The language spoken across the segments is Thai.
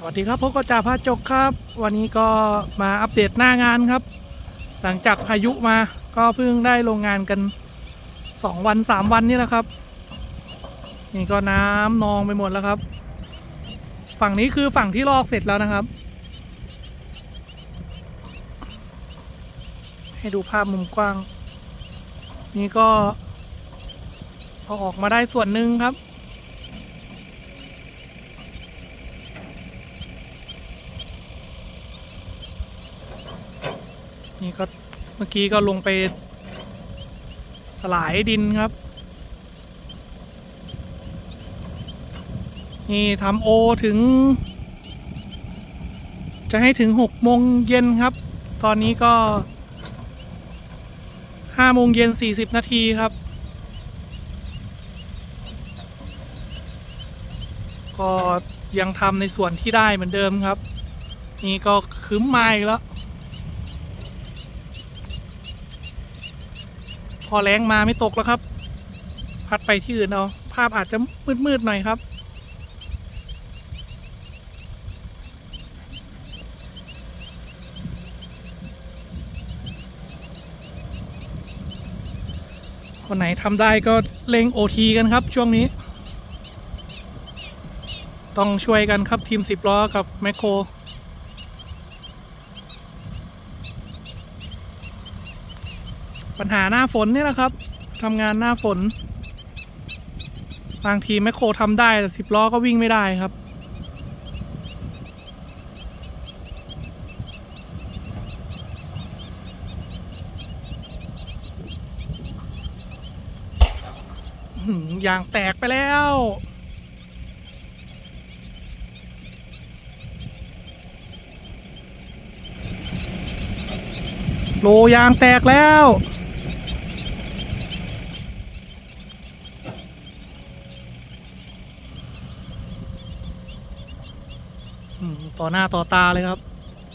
วัสดีครับพบกับจ่าพาจกครับวันนี้ก็มาอัปเดตหน้างานครับหลังจากพายุมาก็เพิ่งได้ลงงานกัน2 วัน 3 วันนี่แหละครับนี่ก็น้ำนองไปหมดแล้วครับฝั่งนี้คือฝั่งที่ลอกเสร็จแล้วนะครับให้ดูภาพมุมกว้างนี่ก็เอาออกมาได้ส่วนหนึ่งครับนี่ก็เมื่อกี้ก็ลงไปสลายดินครับนี่ทำโอถึงจะให้ถึง6 โมงเย็นครับตอนนี้ก็5 โมงเย็น40 นาทีครับก็ยังทำในส่วนที่ได้เหมือนเดิมครับนี่ก็คืมมาอีกแล้วพอแรงมาไม่ตกแล้วครับพัดไปที่อื่นเอาภาพอาจจะมืดๆหน่อยครับคนไหนทำได้ก็เล็ง OT กันครับช่วงนี้ต้องช่วยกันครับทีม10 ล้อกับแมคโครปัญหาหน้าฝนนี่แหละครับทำงานหน้าฝนบางทีแมคโครทำได้แต่10 ล้อก็วิ่งไม่ได้ครับยางแตกไปแล้วโลยางแตกแล้วต่อหน้าต่อตาเลยครับ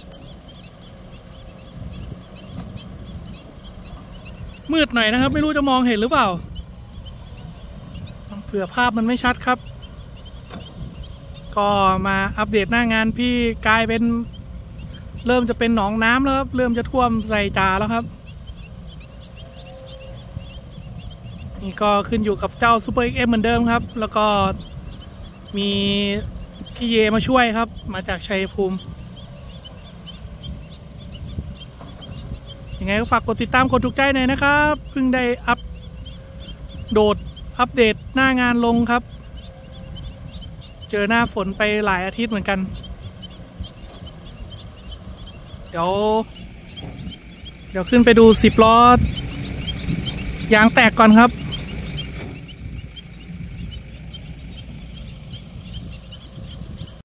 มืดหน่อยนะครับไม่รู้จะมองเห็นหรือเปล่าเผื่อภาพมันไม่ชัดครับก็มาอัปเดตหน้างานพี่กลายเป็นเริ่มจะเป็นหนองน้ำแล้วครับเริ่มจะท่วมใส่จ่าแล้วครับนี่ก็ขึ้นอยู่กับเจ้าซูเปอร์ XM เหมือนเดิมครับแล้วก็มีพี่เยมาช่วยครับมาจากชัยภูมิยังไงก็ฝากกดติดตามกดถูกใจหน่อยนะครับเพิ่งได้อัปเดตหน้างานลงครับเจอหน้าฝนไปหลายอาทิตย์เหมือนกันเดี๋ยวขึ้นไปดู10 ล้อยางแตกก่อนครับ